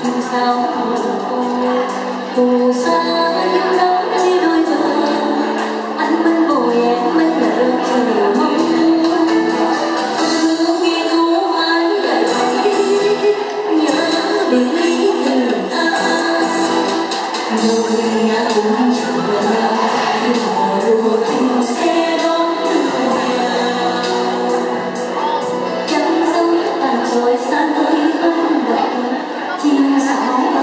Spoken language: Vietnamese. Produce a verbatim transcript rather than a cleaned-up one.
chim sao tôi phù sa những nắng chia đôi bờ anh bên bồi em bên lỡ chờ mong thương nghe thu ai dậy nhớ biệt ly từ ta người nhà cũng chờ là đùa tình sẽ đón rồi xa với ân độc chim sáo